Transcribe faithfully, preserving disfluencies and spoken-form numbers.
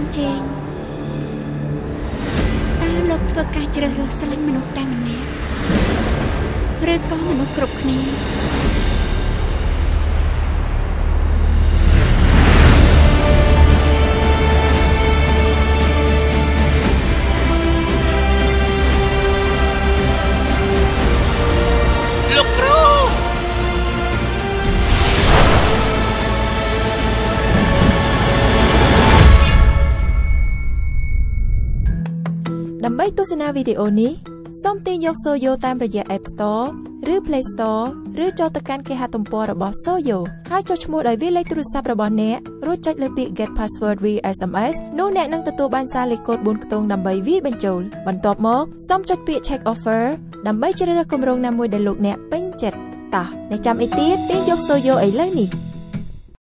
នជេងតើលោកធ្វើការជ្រើសរើសស្រឡាញ់មនុស្សតែម្នាក់ឬក៏មនុស្សគ្រប់គ្នាលោកគ្រូដើម្បីទស្សនាវីដេអូនេះសូមទាញយក Soyo តាមរយៈ App Store ឬ Play Store ឬចូលទៅកាន់គេហទំព័ររបស់ Soyo ហើយចុះឈ្មោះដោយវាលេខទូរស័ព្ទរបស់អ្នករួចចុចលើពាក្យ Get Password via เอส เอ็ม เอส នោះអ្នកនឹងទទួលបានសារលេខកូដបួនខ្ទង់ដើម្បីវាយបញ្ចូលបន្ទាប់មកសូមចុចពាក្យ Check Offer ដើម្បីជ្រើសរើសគម្រោងណាមួយដែលលោកអ្នកពេញចិត្តតោះអ្នកចាំអីទៀតទាញយក Soyo ឥឡូវនេះ